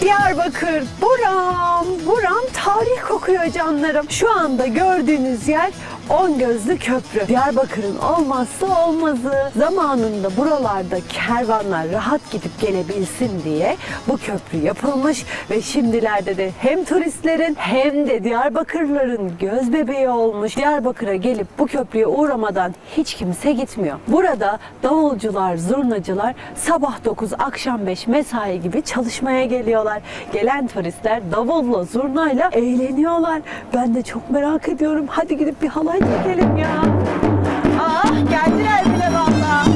Diyarbakır, buram, buram tarih kokuyor canlarım. Şu anda gördüğünüz yer On Gözlü Köprü. Diyarbakır'ın olmazsa olmazı. Zamanında buralarda kervanlar rahat gidip gelebilsin diye bu köprü yapılmış ve şimdilerde de hem turistlerin hem de Diyarbakırlıların göz bebeği olmuş. Diyarbakır'a gelip bu köprüye uğramadan hiç kimse gitmiyor. Burada davulcular, zurnacılar sabah 9, akşam 5 mesai gibi çalışmaya geliyorlar. Gelen turistler davulla, zurnayla eğleniyorlar. Ben de çok merak ediyorum. Hadi gidip bir halay çekelim ya. Ah, geldiler bile vallahi.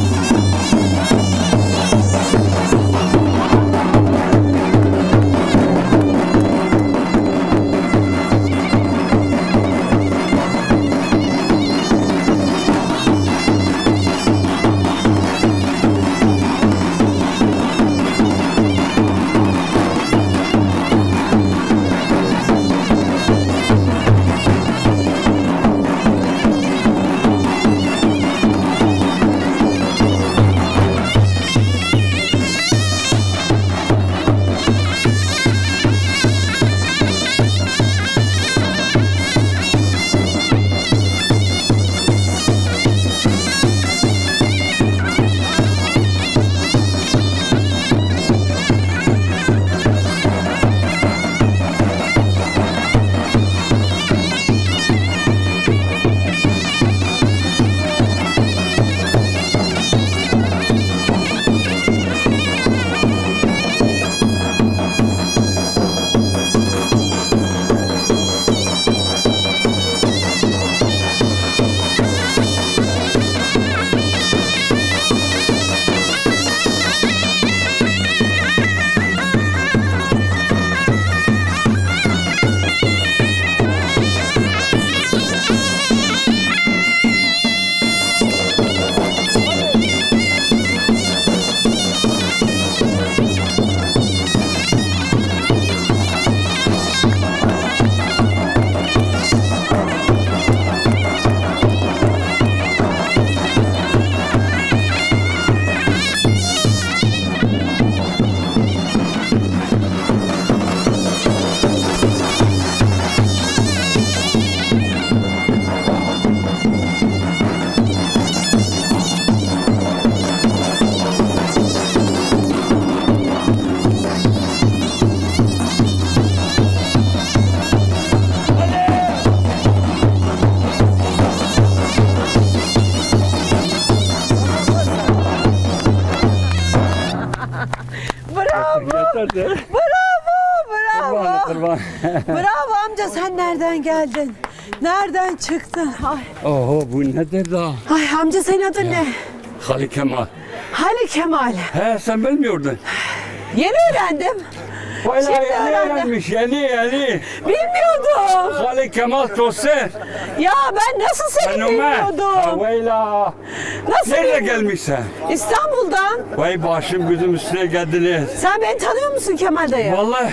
Bravo. Bravo amca, sen nereden geldin? Nereden çıktın? Ay. Oho, bu nedir da? Ay amca, senin adın ne? Ali Kemal. Ali Kemal. He, sen bilmiyordun. Yeni öğrendim. Vallahi Şimdi yeni öğrendim. öğrenmiş, yeni. Bilmiyordum. Ali Kemal Toser. Ya ben nasıl seni bilmiyordum? Vayla. Nasıl Nerede bilmiyordum? gelmişsin? İstanbul'dan. Vay başım gözüm üstüne geldiniz. Sen beni tanıyor musun Kemal dayı? Vallahi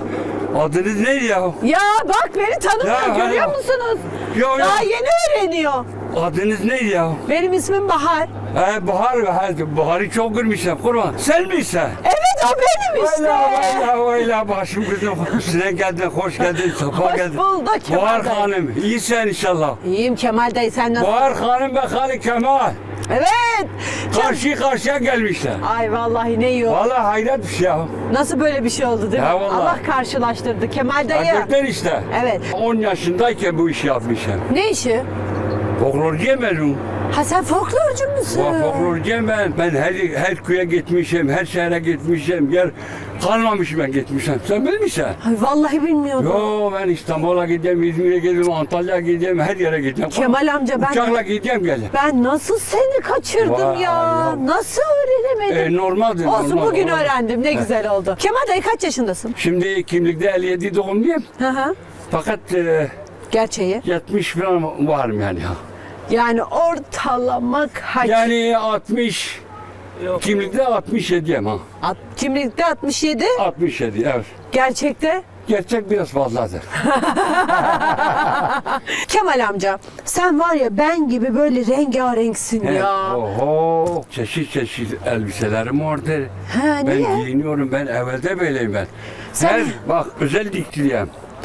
adınız neydi ya? Ya bak, beni tanımıyor, Ya, görüyor ya. musunuz? Ya, Daha yeni öğreniyor. adınız neydi ya? Benim ismim Bahar. Bahar'ı çok görmüşsün kurban. Sen misin? Evet, o benim işte. Vayla başım gözüm üstüne geldin, hoş geldin, safa Hoş geldin. bulduk Kemal Bahar dayı. Hanım, iyisin inşallah. İyiyim Kemal dayı, sen nasılsın? Bahar Hanım ve Ali Kemal. Evet. Karşı karşıya gelmişler. Ay vallahi ne iyi oldu. Vallahi hayret bir şey ya. Nasıl böyle bir şey oldu değil mi? Ya vallahi. Allah karşılaştırdı Kemal dayı. Hakikaten işte. Evet. 10 yaşındayken bu işi yapmışım. Ne işi? Folklorcuyum ben. Ha, sen folklorcu musun? Folklorcuyum ben. Ben her köye gitmişim, her şehre gitmişim. Yer kalmamış ben gitmişim. Sen bilmişsin. Ay vallahi bilmiyordum. Yo, ben İstanbul'a gidiyorum, İzmir'e gidiyorum, Antalya'ya gidiyorum, her yere gidiyorum. Kemal amca, ben Uçakla gidiyorum gel. ben nasıl seni kaçırdım Vay ya? ya. Nasıl öğrenemedim? Normaldir. Olsun, normal, bugün normal. öğrendim. Ne güzel oldu. Kemal dayı, kaç yaşındasın? Şimdi kimlikte 57 doğumluyum. Hı hı. Fakat Gerçeği. 70 falan varım yani. Yani ortalama kaç? Yani 60, kimlikte 67'yim ha. Kimlikte 67, 67 evet. gerçekte gerçek biraz fazladır. Kemal amca sen var ya ben gibi böyle rengarenksin ya. Oho, çeşit çeşit elbiselerim vardır. Ha, Ben niye? giyiniyorum, ben evvelde böyleyim ben. Sen- Bak özel diktiriyem.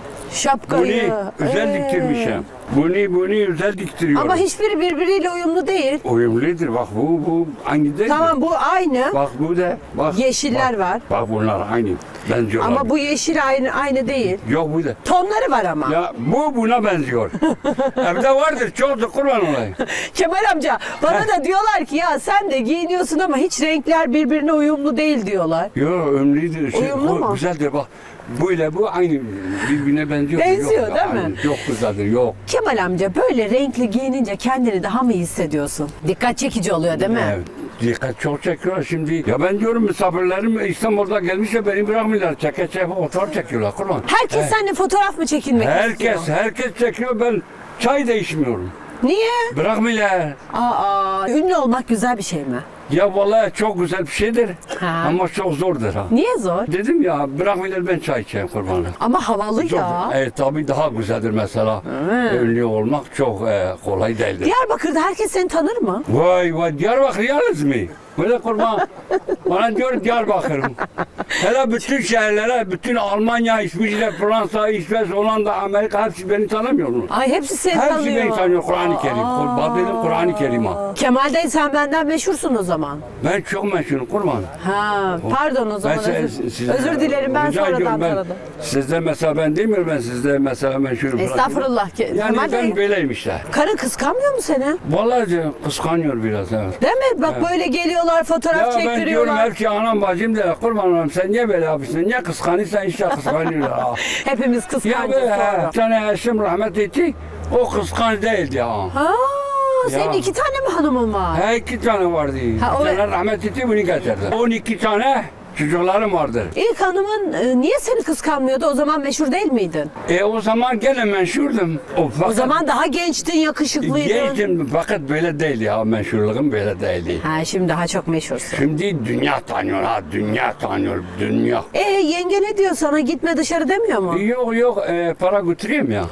Şapkayı. Bunu özel diktirmişim. Bunu özel diktiriyorum. Ama hiçbiri birbiriyle uyumlu değil. Uyumludur. Bak bu aynı değil mi? Tamam bu aynı. Bak bu da. Bak, Yeşiller bak, var. Bak bunlar aynı. Benziyorlar. Ama bu yeşil aynı değil. Yok bu da. Tonları var ama. Ya bu buna benziyor. Evde vardır çok kurban olayım. Kemal amca bana da diyorlar ki ya sen de giyiniyorsun ama hiç renkler birbirine uyumlu değil diyorlar. Yok ömrüdür. Uyumlu mu? Güzeldir bak. Bu ile bu aynı birbirine benziyor. Benziyor, Yok, değil mi? aynı. Çok güzeldir yok. Kemal amca böyle renkli giyinince kendini daha mı iyi hissediyorsun? Dikkat çekici oluyor değil mi? Evet. Dikkat çok çekiyorlar şimdi. Ya ben diyorum misafirlerim İstanbul'da gelmiş de beni bırakmıyorlar. Çeke fotoğraf çekiyorlar kurban. Herkes seninle fotoğraf mı çekilmek istiyor? Herkes çekiyor. Ben çay da içmiyorum. Niye? Bırakmıyorlar. Aa, ünlü olmak güzel bir şey mi? Ya vallahi çok güzel bir şeydir. Ha. Ama çok zordur ha. Niye zor? Dedim ya bırakmıyorlar ben çay içeyim kurbanım. Ama havalı Zor. ya. Evet tabii daha güzeldir mesela. Ünlü olmak çok kolay değildir. Diyarbakır'da herkes seni tanır mı? Vay Diyarbakır yalnız mı? Böyle kurban. Bana diyor Diyarbakır. Hele bütün şehirlere, bütün Almanya, İsviçre, Fransa, İsveç, Hollanda, Amerika hepsi beni tanımıyor mu? Ay hepsi seni Hepsi tanıyor. beni tanıyor Kur'an-ı Kerim. Badelim Kur'an-ı Kerim ha. Kemal dayı sen benden meşhursun o zaman. Ben çok meşhurum kurban. Ha, pardon o zaman özür dilerim ben rica sonradan ediyorum, tanıdım. Sizde mesela ben demiyorum ben sizde mesela meşhurum. Estağfurullah. Yani Kemal ben dayı, böyleyim işte. karın kıskanmıyor mu seni? Vallahi kıskanıyor biraz evet. Değil mi? Bak böyle geliyorlar fotoğraf Ya ben diyorum çektiriyorlar. hepsi anam bacım da kurban olayım sen niye böyle yapıyorsun? Niye kıskanıyorsan işte kıskanıyorlar ha. Hepimiz Ya kıskancız böyle sonra. bir tane eşim rahmet etti o kıskanç değildi ha. Ha, senin Ya. 2 tane mi hanımın var? Ha 2 tane vardı. Ha, o- Bir tane rahmet etti bunu getirdi. 12 tane çocuklarım vardır. İlk hanımın niye seni kıskanmıyordu? O zaman meşhur değil miydin? O zaman gene meşhurdum. O zaman daha gençtin, yakışıklıydın. Gençtim fakat böyle değildi ya meşhurluğum böyle değildi. Ha, şimdi daha çok meşhursun. Şimdi dünya tanıyor ha dünya tanıyor dünya. Yenge ne diyor sana? Gitme dışarı demiyor mu? Yok para götüreyim ya.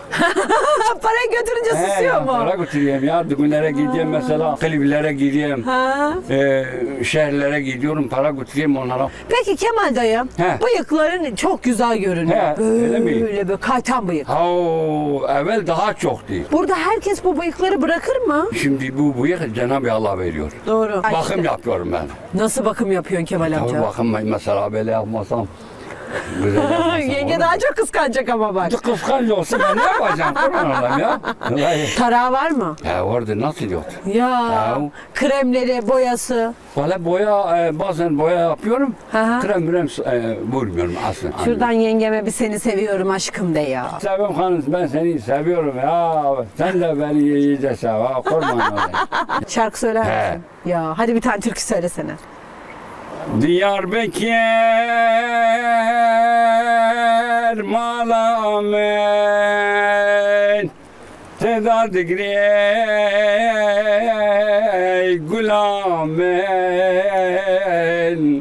Parayı götürünce susuyor ya, mu? para götüreyim ya. Düğünlere gideyim mesela. Kliplere gideyim. Ha. Şehirlere gidiyorum para götüreyim onlara. Peki Kemal dayı, He. bıyıkların çok güzel görünüyor. He, öyle mi? Böyle kaytan bıyık. Evvel daha çoktu. Burada herkes bu bıyıkları bırakır mı? Şimdi bu bıyık Cenab-ı Allah veriyor. Doğru. Bakım yapıyorum ben. Nasıl bakım yapıyorsun Kemal Tabii amca? bakım mesela böyle yapmasam. Güzel yapmasam. Yenge olur. daha çok kıskanacak ama bak. Kıskanç olsa ben ne yapacağım? Kurban olayım ya. Vallahi. Tarağı var mı? Ya orada nasıl yok? Ya kremleri, boyası. Valla bazen boya yapıyorum. Hı hı. Krem vurmuyorum aslında. Şuradan yengeme bir seni seviyorum aşkım de ya. Seviyorum hanım ben seni seviyorum ya. Sen de beni iyice sev ha. Kurban olayım. Şarkı söyler He. misin? Ya hadi bir tane türkü söylesene. Diyarbakır malamen Teda digri gulamen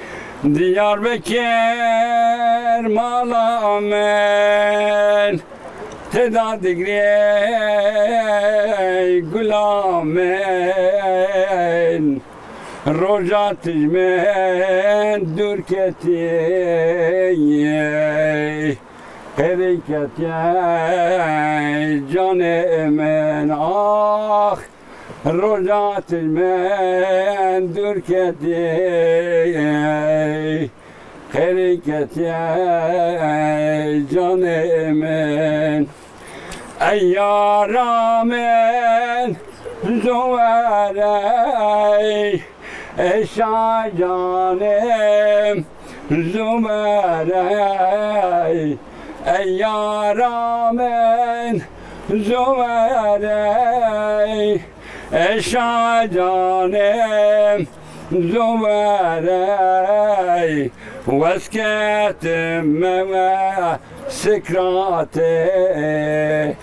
Diyarbakır malamen Teda digri gulamen Rojat men dürketi Keriketi canı men ah Rojat men dürketi Keriketi canı men Ey yaramen Zuverey Eşa canım Zümerey Ey yaramen Zümerey Eşa canım Zümerey Vesketim ve sıkrate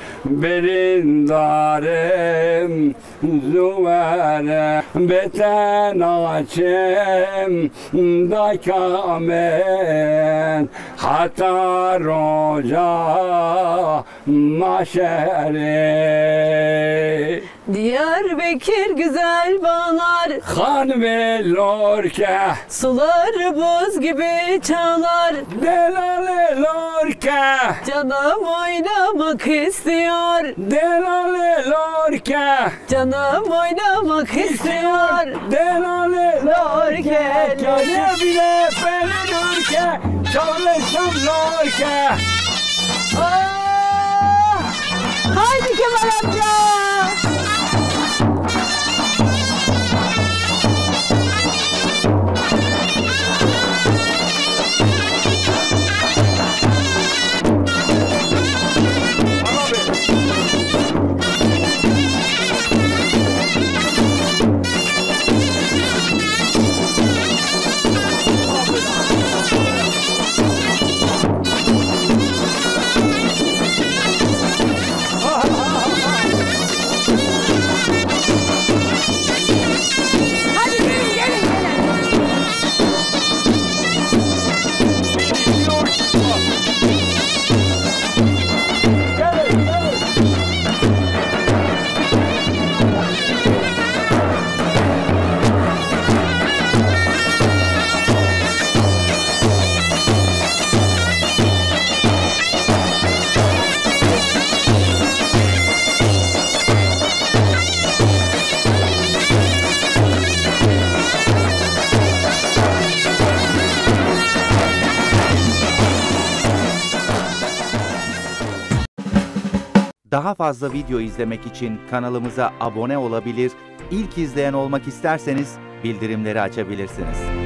Berindarım zuvere Beten açım da kamen sen hatta roca maşeri. Diyarbakır güzel bağlar, Han ve lorke, suları buz gibi çağlar. delale lorke, Canım oynamak istiyor, delale lorke, canım oynamak istiyor. delale Lorke, Kale bile beni lorke, çalışım lorke. Ah! Haydi Kemal amca. Hadi gelin gelin gelin. Daha fazla video izlemek için kanalımıza abone olabilir, ilk izleyen olmak isterseniz bildirimleri açabilirsiniz.